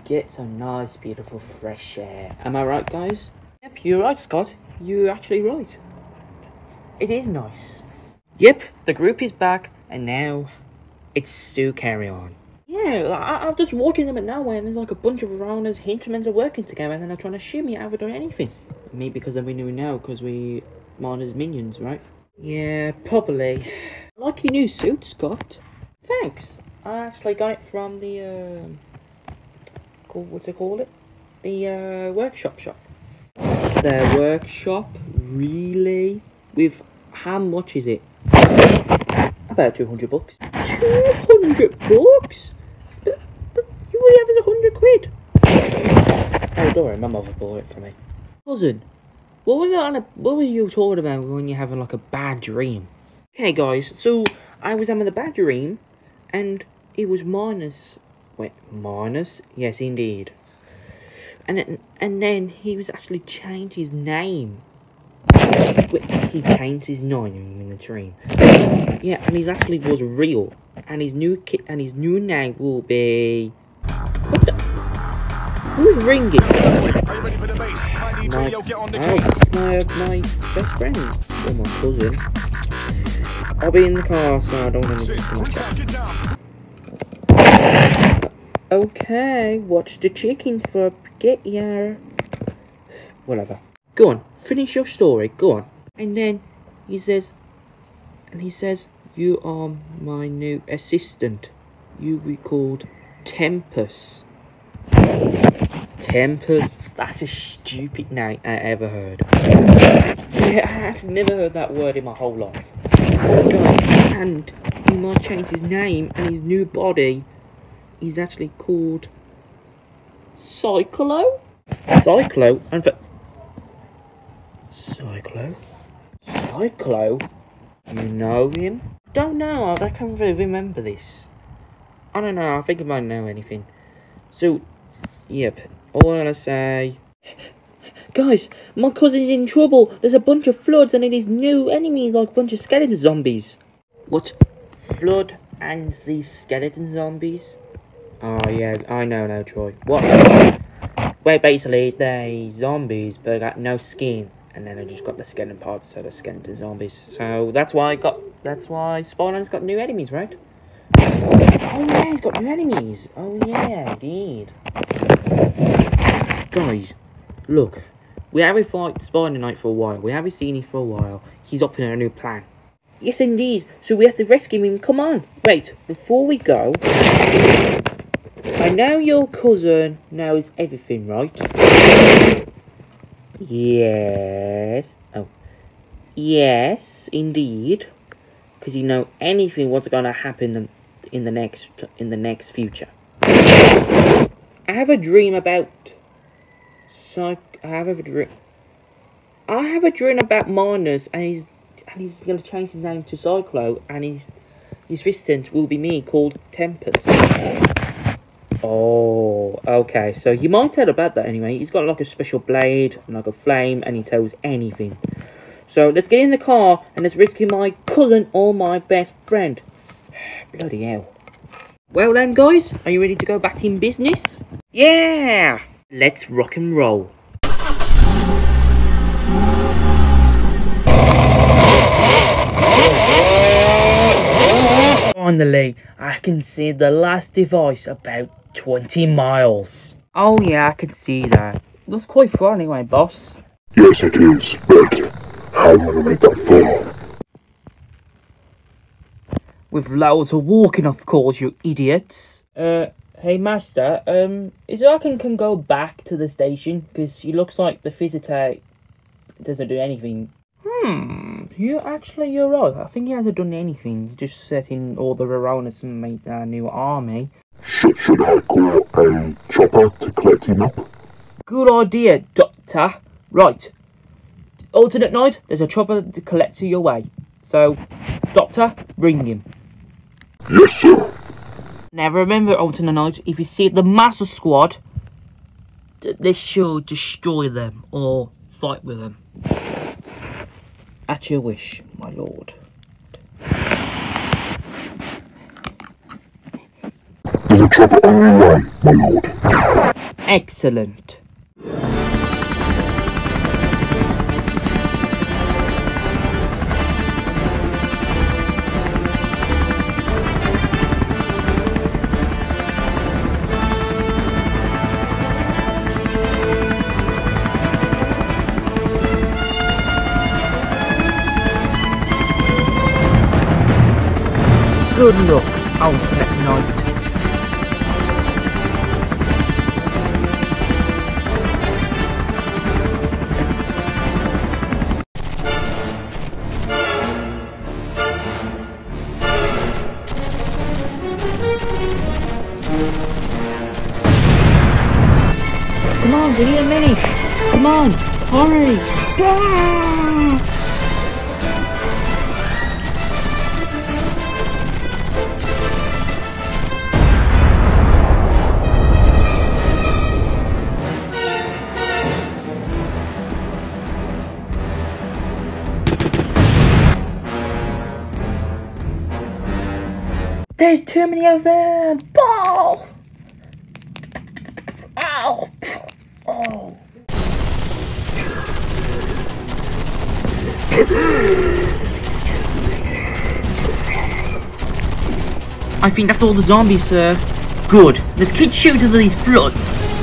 get some nice, beautiful, fresh air. Am I right, guys? Yep, you're right, Scott. You're actually right. It is nice. Yep, the group is back, and now it's to carry on. Yeah, I'm just walking them at nowhere, and there's like a bunch of Rana's henchmen are working together, and then they're trying to shoot me. I haven't done anything. Me, because we knew now, because we Rana's minions, right? Yeah, probably. I like your new suit, Scott. Thanks. I actually got it from the what's it called? The workshop shop. The workshop, really? With how much is it? About 200 bucks. 200 bucks? But you only have us 100 quid. Oh, don't worry, my mother bought it for me. Cousin, what were you talking about when you're having like a bad dream? Okay, guys, so I was having a bad dream, and it was minus. Wait, minus? Yes, indeed. And then he was actually changed his name. Wait, he changed his name in the dream. Yeah, and he actually was real. And his new name will be. What the? Who's ringing? Are you ready for the base? Get on the case. My best friend or my cousin. I'll be in the car, so I don't want to. Okay, watch the chickens for get your whatever. Go on, finish your story. Go on. And then he says, you are my new assistant. You be called Tempest. Tempest. That's a stupid name I ever heard. Yeah, I've never heard that word in my whole life. Guys, and he might change his name and his new body. He's actually called Cyclo? Cyclo? And for Cyclo? Cyclo? You know him? Don't know, I can't really remember this. I don't know, I think I might know anything. So, yep, all I gotta say... Guys, my cousin's in trouble. There's a bunch of floods and it is new enemies, like a bunch of skeleton zombies. What? Flood and these skeleton zombies? Oh yeah, I know now, Troy. What? Well, basically, they zombies, but got no skin. And then I just got the skeleton parts, so the skeleton zombies. So that's why Spider-Man's got new enemies, right? Oh yeah, he's got new enemies. Oh yeah, indeed. Guys, look. We haven't fought Spider-Knight for a while. We haven't seen him for a while. He's up in a new plan. Yes, indeed. So we have to rescue him. Come on. Wait, before we go... I know your cousin knows everything, right? Yes. Oh. Yes, indeed. Because you know anything what's going to happen in the next future. I have a dream about... I have a dream about Minus, and he's going to change his name to Cyclo, and his assistant will be me, called Tempest. Oh, okay. So you might tell about that anyway. He's got like a special blade and like a flame, and he tells anything. So let's get in the car and let's rescue my cousin or my best friend. Bloody hell. Well then, guys, are you ready to go back in business? Yeah. Let's rock and roll. Finally, I can see the last device about 20 miles. Oh yeah, I can see that. Looks quite far anyway, boss. Yes it is, but how am I gonna make that far? With loads of walking, of course, you idiots. Hey master, is it I can go back to the station? Because he looks like the visitor doesn't do anything. You're right. I think he hasn't done anything. He just set in all the Raronas and made a new army. Should I call a chopper to collect him up? Good idea, Doctor. Right. Alternate night, there's a chopper to collect to your way. So, Doctor, bring him. Yes, sir. Now remember, alternate night, if you see the Master Squad, they should destroy them or fight with them. At your wish, my lord. There's a chopper on your way, my lord. Excellent. Good luck, Ultimate Knight. Come on, we need a minute. Come on, hurry. Ah! There's too many of them! Ball! Ow! Oh! I think that's all the zombies, sir. Good. Let's keep shooting to these floods.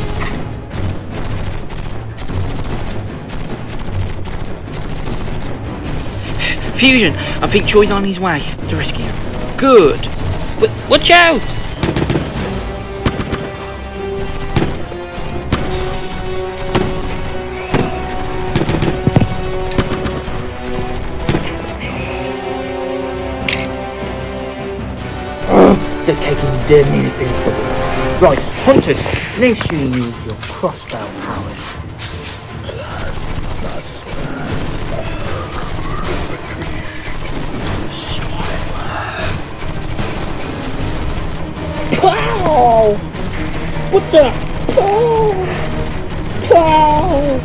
Fusion, I think Troy's on his way to rescue him. Good. Watch out! They're taking damn near finished trouble. Right, hunters, let's use your crossbow powers. Pow! What the? Pow! Pow!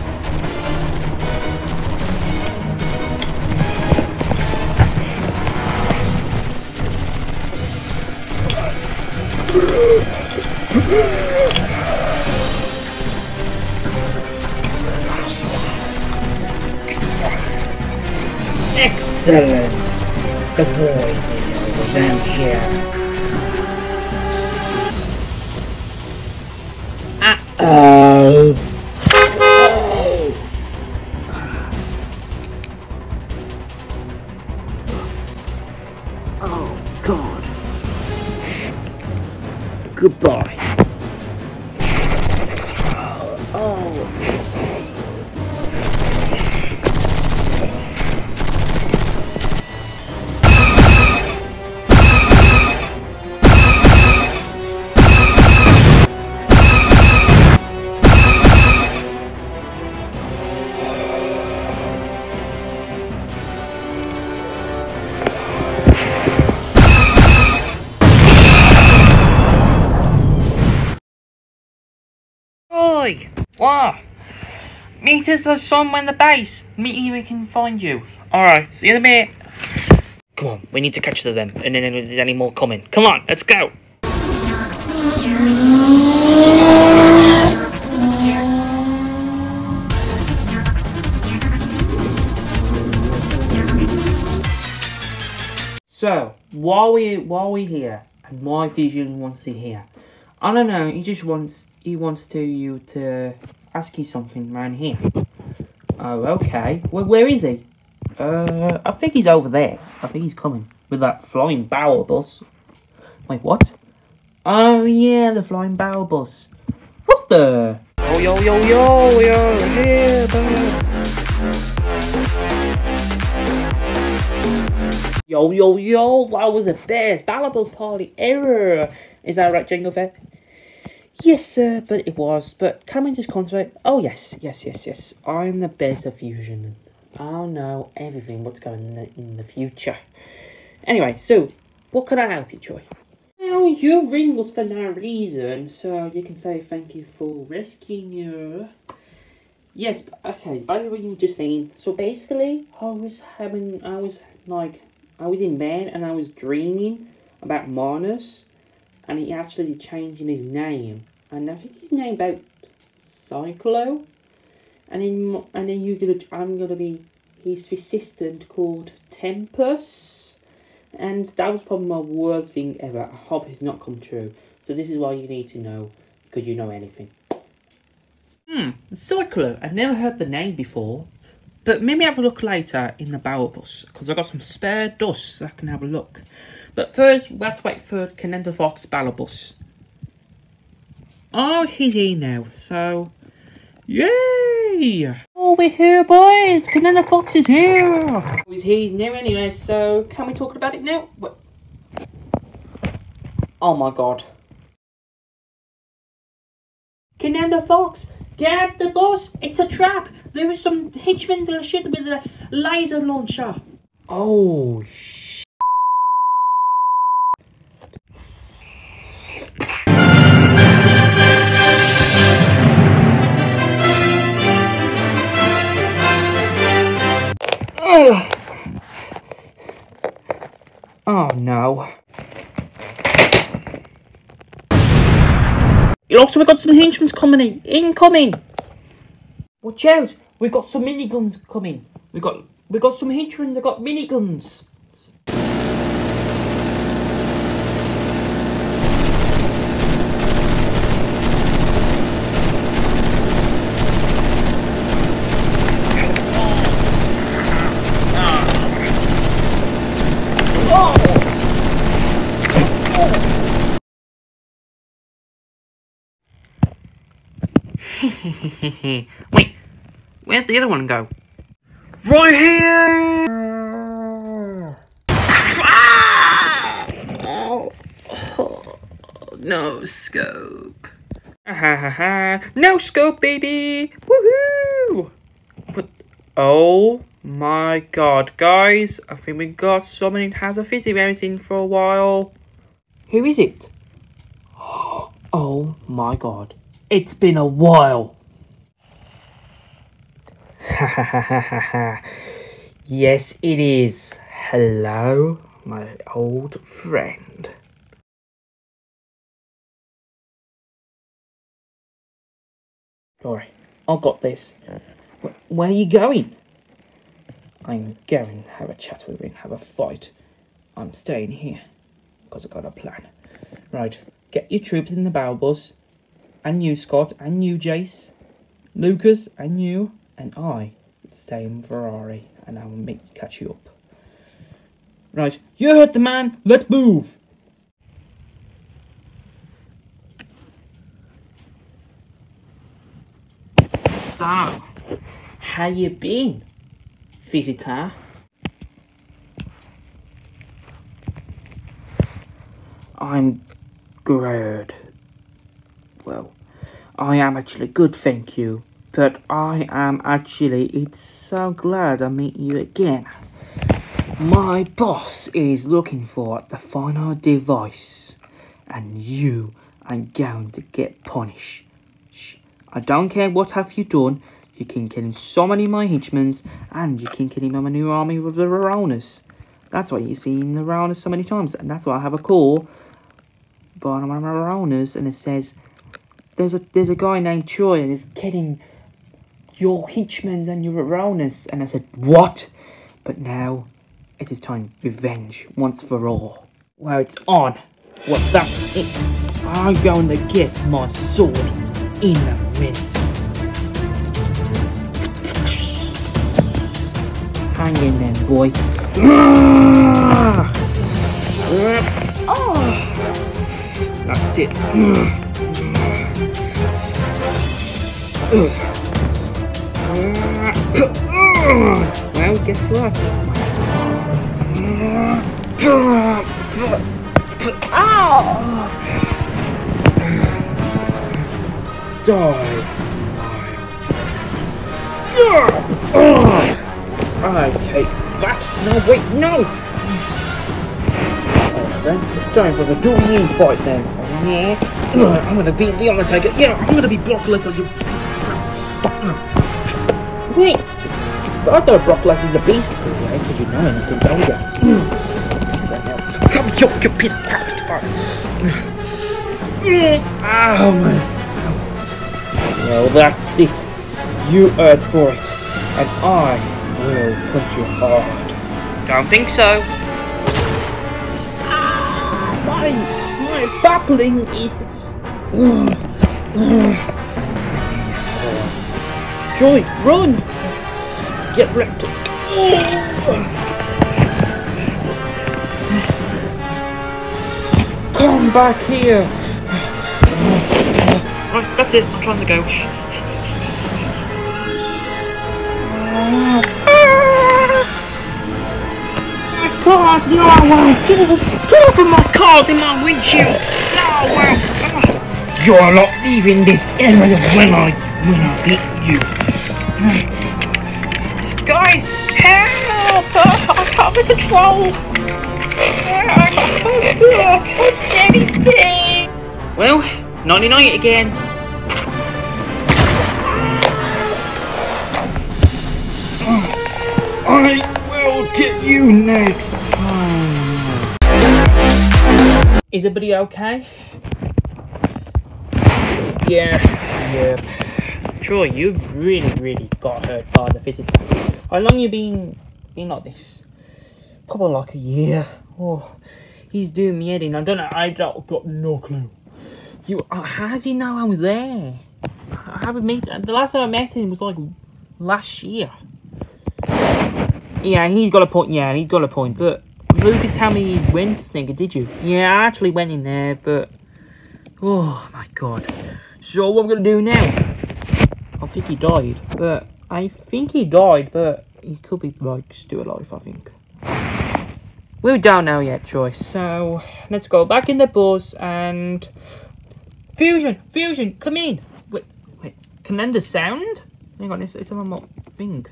Excellent! The boys need over them here. Oh. Oh God. Goodbye. Oh. Oi! What? Meet us somewhere in the base. Meet you, we can find you. Alright, see you in a minute. Come on, we need to catch them, and then there's any more coming. Come on, let's go. So, while we here, and why Fusion wants to hear, I don't know, he wants you to ask you something around here. Oh, okay. Where is he? I think he's over there. I think he's coming with that flying barrel bus. Wait, what? Oh yeah, the flying barrel bus. What the? Oh yo, yeah, Yo, that was the best barrel bus party ever. Is that right, Jingle Fett? Yes, sir, but it was. But can we just concentrate? Oh, yes. I'm the best of Fusion. I'll know everything what's going on in the future. Anyway, so, what can I help you, Troy? Well, your ring was for no reason, so you can say thank you for rescuing you. Yes, okay, by the way, you were just saying, so basically, I was in bed and I was dreaming about Marnus. And he actually changing his name. And I think his name about Cyclo, and then I'm gonna be his assistant called Tempus, and that was probably my worst thing ever. I hope it's not come true. So this is why you need to know, because you know anything. Cyclo. I've never heard the name before, but maybe have a look later in the barrel bus, because I've got some spare dust so I can have a look. But first, we have to wait for Canenda Fox barrel bus. Oh, he's here now, so yay! Oh, we're here, boys! Canenda Fox is here! He's new anyway, so can we talk about it now? What? Oh my god. Canenda Fox, get the bus! It's a trap! There is some henchmen that are shooting with a laser launcher. Oh, oh no. It looks like we've got some henchmen coming in. Incoming! Watch out! We've got some miniguns coming. We got some henchmen that got miniguns. Wait, where'd the other one go? Right here! Ah! Oh. Oh, no scope. No scope, baby! Woohoo! But oh my god, guys! I think we got someone who has a fizzy in for a while. Who is it? Oh my god. It's been a while. Yes, it is. Hello, my old friend. Alright, I got this. Where are you going? I'm going to have a chat with him, have a fight. I'm staying here, because I've got a plan. Right, get your troops in the barrel bus. And you, Scott, and you, Jace, Lucas, and you, and I stay in Ferrari, and I will catch you up. Right, you heard the man, let's move! So, how you been, visitor? I'm good. Well, I am actually good, thank you. But I am actually, it's so glad I meet you again. My boss is looking for the final device. And you are going to get punished. I don't care what have you done. You can kill so many of my henchmen. And you can kill him in my new army with the Raunas. That's why you've seen the Raunas so many times. And that's why I have a call by my Raunas. And it says, There's a guy named Troy and he's killing your henchmen and your Raunas. And I said, what? But now it is time. Revenge once for all. Well, it's on. Well, that's it. I'm going to get my sword in a minute. Hang in there, boy. Oh. That's it. Well, guess what? Die, okay, that? No, wait, no! Alright then, it's time for the dueling fight then. Yeah. I'm gonna beat the Undertaker. Yeah, I'm gonna be Brock Lesnar. Wait! But I thought Brock Lesnar's a beast. Yeah, because you know anything, don't you? Come, you piece of crap. Oh, man. Well, that's it. You earned for it, and I will punch you hard. Don't think so. My babbling is. Joy, run! Get wrecked. Come back here. Right, that's it. I'm trying to go. God, no! Get off of my car in my windshield! No! You're not leaving this area when I hit you. Guys, help! I can't control. I can't see anything. Well, 99 again. I will get you next time. Is everybody okay? Yeah. Troy, you really got hurt by the physical. How long you been like this? Probably like a year. Oh, he's doing me head in. I don't know. I got no clue. How does he know I'm there? I haven't met. The last time I met him was like last year. Yeah, he's got a point. But Lucas told me he went to Snigger, did you? Yeah, I actually went in there, but oh my god. So what I'm gonna do now? I think he died, but he could be like still alive. I think. We're down now yet, Troy. So let's go back in the bus and Fusion, come in. Wait, can end the sound? Hang on, it's on my thing.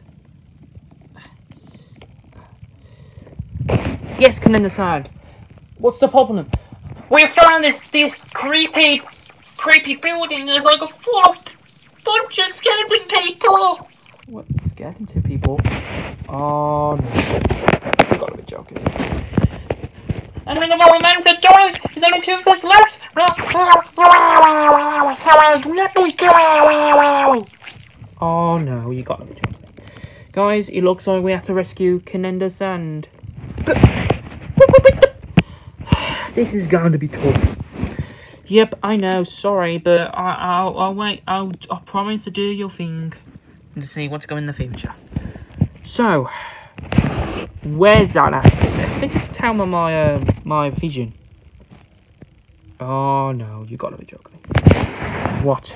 Yes, can end the sound. What's the problem? We're surrounding this creepy building. There's like a full bunch of skeleton people. What skeleton people? Oh no! You gotta be joking. And when the moment to die, there's only 2 of us left. Oh no, you gotta be joking. Guys, it looks like we have to rescue Canenda Sand. This is going to be tough. Yep, I know, sorry, but I'll wait. I'll promise to do your thing and to see what's going in the future. So, where's that at? I think it's down on my vision. Oh no, you gotta be joking. What?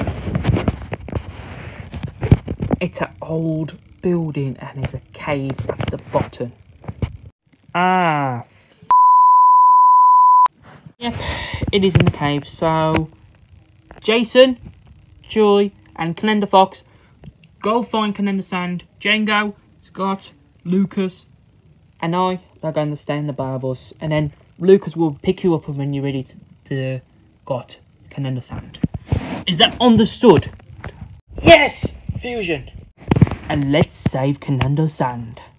It's an old building and there's a cave at the bottom. Ah. Yep, it is in the cave. So, Jason, Joy, and Canenda Fox, go find Canenda Sand. Django, Scott, Lucas, and I are going to stay in the bar bus, and then Lucas will pick you up when you're ready to got Canenda Sand. Is that understood? Yes, Fusion. And let's save Canenda Sand.